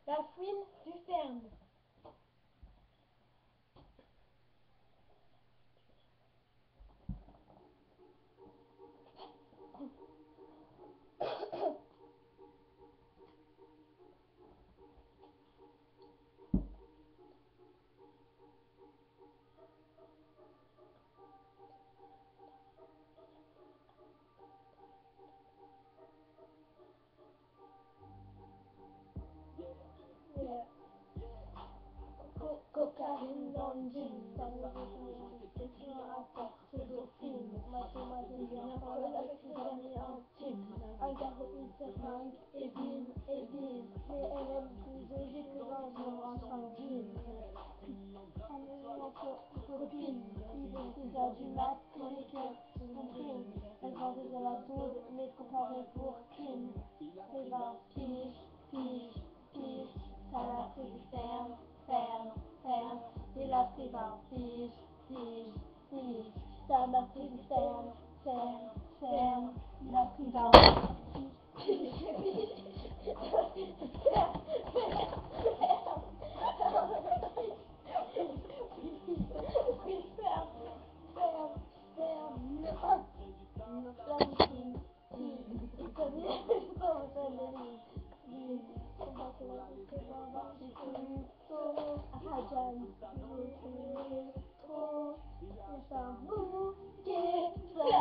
La fouine du ferme. Cocaïne dans le jean, ça me fait tu rapportes toujours fine. Mathématiques bien folle avec ses amis intimes. Un garrot, une seringue, et bim, et bim. Les LM plus j'ai que 20 jours en sanguine. On est entre copines, il est 6h du mat, et les cœurs compriment. Elles vendent de la poudre, mais comparées pour Kim. Et ben, pige, pige, pige, ça l'a pris ferme, ferme, ferme. Il a pris 20 pige, pige, pige, ça m'a pris ferme, ferme, ferme. Il a pris 20 pige, pige, pige, ferme, ferme, ferme. Trop, c'est un bouquet.